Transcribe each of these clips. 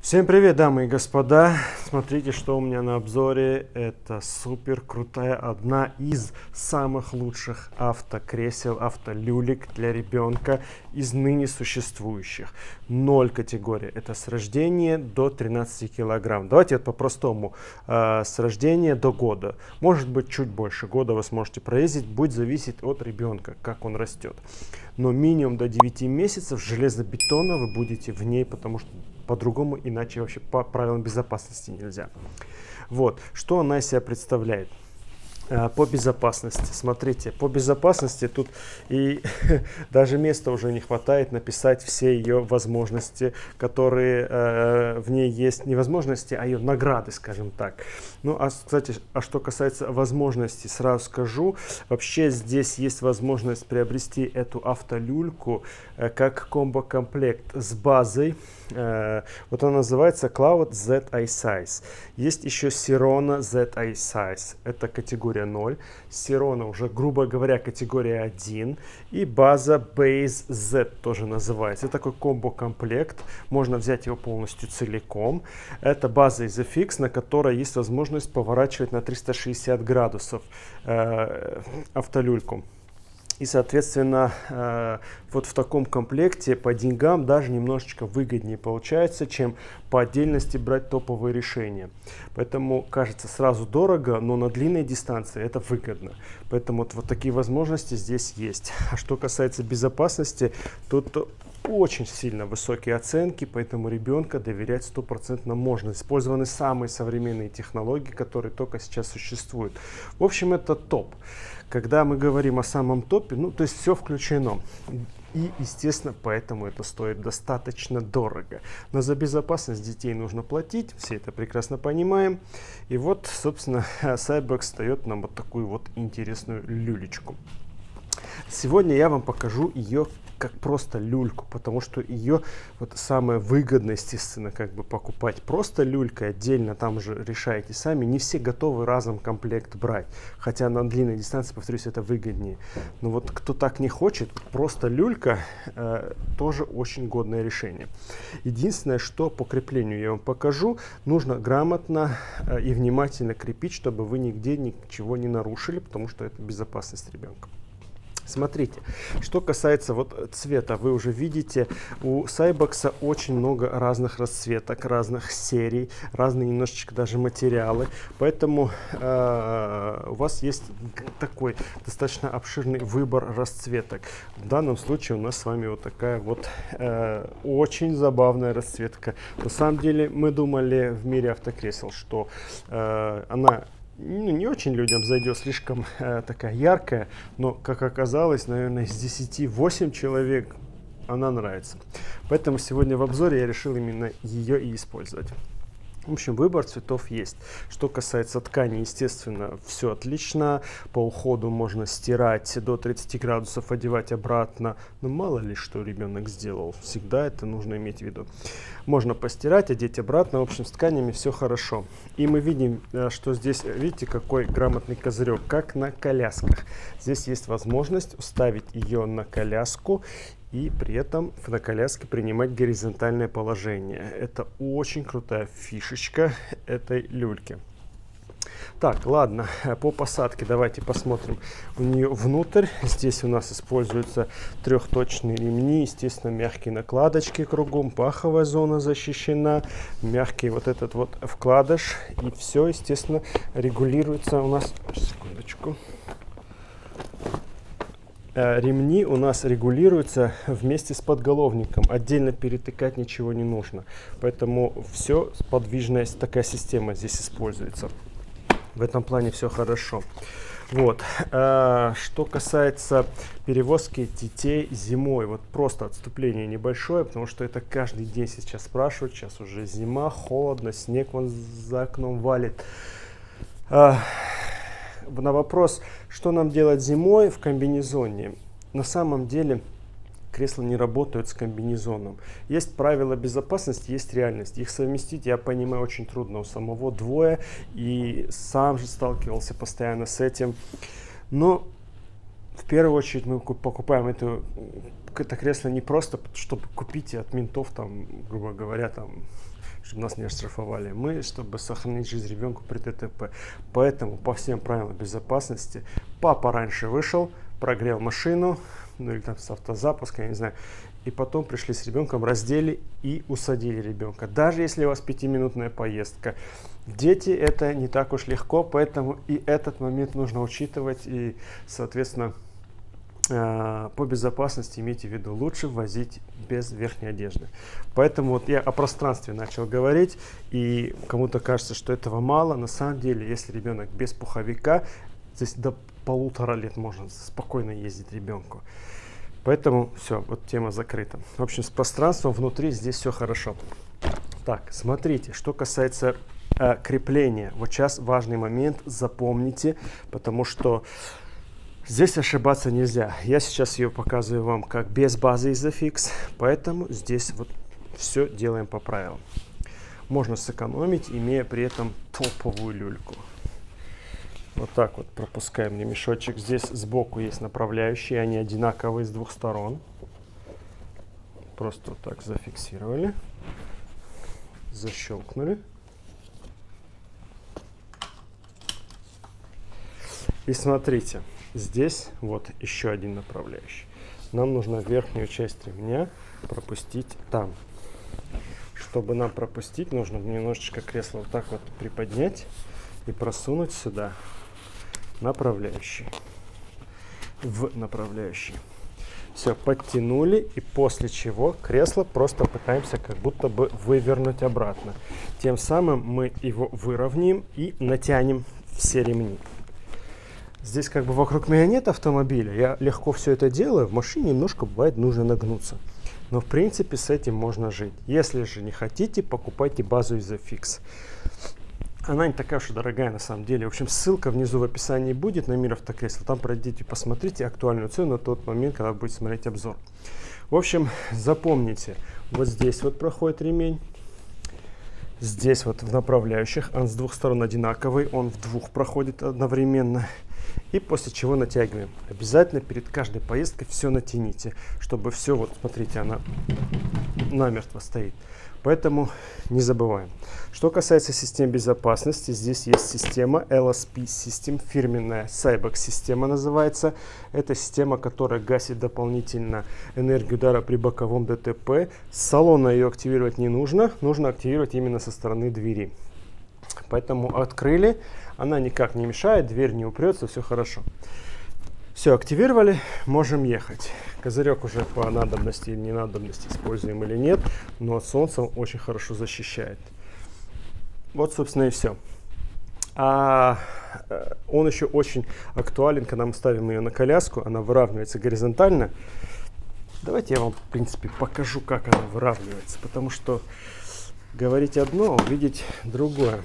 Всем привет, дамы и господа! Смотрите, что у меня на обзоре. Это супер крутая, одна из самых лучших автокресел, автолюлек для ребенка из ныне существующих. 0 категория. Это с рождения до 13 килограмм. Давайте это по-простому. С рождения до года. Может быть, чуть больше года вы сможете проездить. Будет зависеть от ребенка, как он растет. Но минимум до 9 месяцев железобетона вы будете в ней, потому что по-другому, иначе вообще по правилам безопасности нельзя. Вот, что она из себя представляет. По безопасности, смотрите, по безопасности тут и даже места уже не хватает написать все ее возможности, которые в ней есть, не возможности, а ее награды, скажем так. Ну, кстати, что касается возможностей, сразу скажу, вообще здесь есть возможность приобрести эту автолюльку как комбо-комплект с базой. Вот она называется Cloud ZI Size. Есть еще Sirona ZI Size, это категория 0. Sirona уже, грубо говоря, категория 1. И база Base Z тоже называется. Это такой комбо-комплект. Можно взять его полностью целиком. Это база Isofix, на которой есть возможность поворачивать на 360 градусов автолюльку. И, соответственно, вот в таком комплекте по деньгам даже немножечко выгоднее получается, чем по отдельности брать топовые решения. Поэтому кажется сразу дорого, но на длинной дистанции это выгодно. Поэтому вот такие возможности здесь есть. А что касается безопасности, тут очень сильно высокие оценки, поэтому ребенка доверять 100% можно. Использованы самые современные технологии, которые только сейчас существуют. В общем, это топ. Когда мы говорим о самом топе, ну, то есть все включено. И, естественно, поэтому это стоит достаточно дорого. Но за безопасность детей нужно платить, все это прекрасно понимаем. И вот, собственно, Cybex дает нам вот такую вот интересную люлечку. Сегодня я вам покажу ее как просто люльку, потому что ее вот самое выгодное, естественно, как бы покупать просто люлькой отдельно, там уже решаете сами. Не все готовы разом комплект брать, хотя на длинной дистанции, повторюсь, это выгоднее. Но вот кто так не хочет, просто люлька тоже очень годное решение. Единственное, что по креплению я вам покажу, нужно грамотно и внимательно крепить, чтобы вы нигде ничего не нарушили, потому что это безопасность ребенка. Смотрите, что касается вот цвета, вы уже видите, у Cybex очень много разных расцветок, разных серий, разные немножечко даже материалы, поэтому у вас есть такой достаточно обширный выбор расцветок. В данном случае у нас с вами вот такая вот очень забавная расцветка. На самом деле мы думали в мире автокресел, что она не очень людям зайдет, слишком такая яркая, но, как оказалось, наверное, из 10 8 человек она нравится. Поэтому сегодня в обзоре я решил именно ее и использовать. В общем, выбор цветов есть. Что касается ткани, естественно, все отлично. По уходу можно стирать до 30 градусов, одевать обратно. Но мало ли, что ребенок сделал. Всегда это нужно иметь в виду. Можно постирать, одеть обратно. В общем, с тканями все хорошо. И мы видим, что здесь, видите, какой грамотный козырек, как на колясках. Здесь есть возможность уставить ее на коляску и при этом на коляске принимать горизонтальное положение. Это очень крутая фишечка этой люльки. Так, ладно, по посадке давайте посмотрим у нее внутрь. Здесь у нас используются трехточные ремни, естественно, мягкие накладочки кругом, паховая зона защищена, мягкий вот этот вот вкладыш. И все, естественно, регулируется у нас... Секундочку. Ремни у нас регулируются вместе с подголовником. Отдельно перетыкать ничего не нужно. Поэтому все, подвижная такая система здесь используется. В этом плане все хорошо. Вот. Что касается перевозки детей зимой, вот просто отступление небольшое, потому что это каждый день сейчас спрашивают. Сейчас уже зима, холодно, снег вон за окном валит. На вопрос, что нам делать зимой в комбинезоне, на самом деле кресла не работают с комбинезоном. Есть правила безопасности, есть реальность. Их совместить, я понимаю, очень трудно. У самого двое, и сам же сталкивался постоянно с этим. Но в первую очередь мы покупаем это кресло не просто, чтобы купить от ментов, там, грубо говоря, там чтобы нас не оштрафовали. Мы, чтобы сохранить жизнь ребенку при ДТП. Поэтому по всем правилам безопасности папа раньше вышел, прогрел машину, ну или там с автозапуска, я не знаю, и потом пришли с ребенком, раздели и усадили ребенка. Даже если у вас 5-минутная поездка. Дети это не так уж легко, поэтому и этот момент нужно учитывать и, соответственно, по безопасности имейте в виду, лучше возить без верхней одежды. Поэтому вот я о пространстве начал говорить, и кому-то кажется, что этого мало. На самом деле, если ребенок без пуховика, здесь до 1,5 лет можно спокойно ездить ребенку. Поэтому все, вот тема закрыта. В общем, с пространством внутри здесь все хорошо. Так, смотрите, что касается крепления. Вот сейчас важный момент, запомните, потому что здесь ошибаться нельзя. Я сейчас ее показываю вам как без базы Isofix, поэтому здесь вот все делаем по правилам. Можно сэкономить, имея при этом топовую люльку. Вот так вот пропускаем ремешочек. Здесь сбоку есть направляющие, они одинаковые с двух сторон. Просто вот так зафиксировали, защелкнули. И смотрите, здесь вот еще один направляющий. Нам нужно верхнюю часть ремня пропустить там. Чтобы нам пропустить, нужно немножечко кресло вот так вот приподнять и просунуть сюда направляющий. В направляющий. Все, подтянули, и после чего кресло просто пытаемся как будто бы вывернуть обратно. Тем самым мы его выровняем и натянем все ремни. Здесь как бы вокруг меня нет автомобиля, я легко все это делаю, в машине немножко бывает нужно нагнуться. Но в принципе с этим можно жить. Если же не хотите, покупайте базу Isofix. Она не такая уж и дорогая на самом деле. В общем, ссылка внизу в описании будет на Мир Автокресла. Там пройдите, посмотрите актуальную цену на тот момент, когда вы будете смотреть обзор. В общем, запомните, вот здесь вот проходит ремень. Здесь вот в направляющих, он с двух сторон одинаковый, он в двух проходит одновременно. И после чего натягиваем. Обязательно перед каждой поездкой все натяните, чтобы все, вот смотрите, она намертво стоит. Поэтому не забываем. Что касается систем безопасности, здесь есть система LSP System, фирменная Cybex система называется. Это система, которая гасит дополнительно энергию удара при боковом ДТП. С салона ее активировать не нужно, нужно активировать именно со стороны двери. Поэтому открыли, она никак не мешает, дверь не упрется, все хорошо. Все, активировали, можем ехать. Козырек уже по надобности или ненадобности используем или нет, но от солнца он очень хорошо защищает. Вот, собственно, и все. Он еще очень актуален, когда мы ставим ее на коляску, она выравнивается горизонтально. Давайте я вам, в принципе, покажу, как она выравнивается, потому что говорить одно, увидеть другое.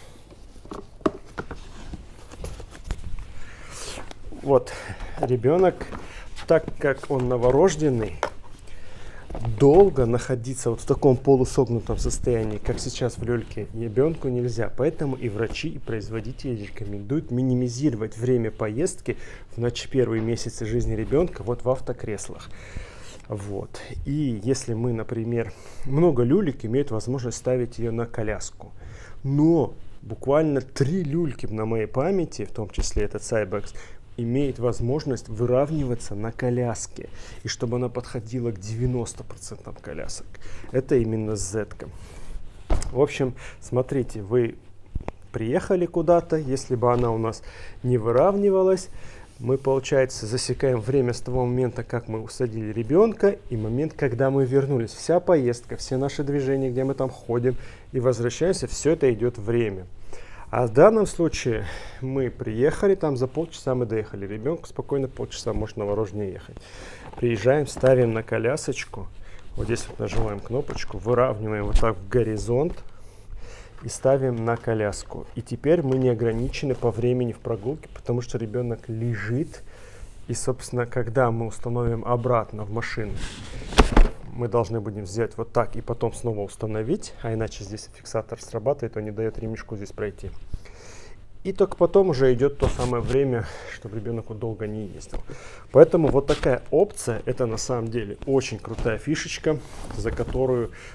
Вот ребенок, так как он новорожденный, долго находиться вот в таком полусогнутом состоянии, как сейчас в люльке, ребенку нельзя. Поэтому и врачи, и производители рекомендуют минимизировать время поездки в первые месяцы жизни ребенка вот в автокреслах. Вот. И если мы, например, много люлек имеют возможность ставить ее на коляску, но буквально 3 люльки на моей памяти, в том числе этот Cybex, имеет возможность выравниваться на коляске, и чтобы она подходила к 90% колясок. Это именно Z-ка. В общем, смотрите, вы приехали куда-то, если бы она у нас не выравнивалась, мы, получается, засекаем время с того момента, как мы усадили ребенка, и момент, когда мы вернулись. Вся поездка, все наши движения, где мы там ходим и возвращаемся, все это идет время. А в данном случае мы приехали, там за полчаса мы доехали. Ребенку спокойно полчаса может новорожденный ехать. Приезжаем, ставим на колясочку. Вот здесь вот нажимаем кнопочку, выравниваем вот так в горизонт и ставим на коляску. И теперь мы не ограничены по времени в прогулке, потому что ребенок лежит. И, собственно, когда мы установим обратно в машину, мы должны будем сделать вот так и потом снова установить, а иначе здесь фиксатор срабатывает, он не дает ремешку здесь пройти. И только потом уже идет то самое время, чтобы ребенок долго не ездил. Поэтому вот такая опция, это на самом деле очень крутая фишечка, за которую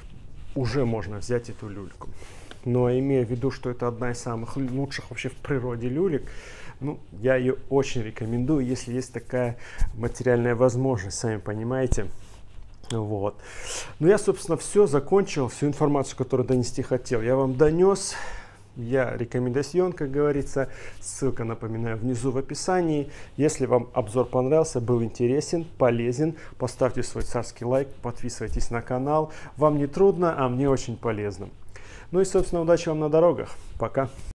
уже можно взять эту люльку. Но имея в виду, что это одна из самых лучших вообще в природе люлек, ну, я ее очень рекомендую, если есть такая материальная возможность, сами понимаете. Вот. Ну, я, собственно, все закончил, всю информацию, которую донести хотел, я вам донес. Я рекомендацион, как говорится. Ссылка, напоминаю, внизу в описании. Если вам обзор понравился, был интересен, полезен, поставьте свой царский лайк, подписывайтесь на канал. Вам не трудно, а мне очень полезно. Ну и, собственно, удачи вам на дорогах. Пока.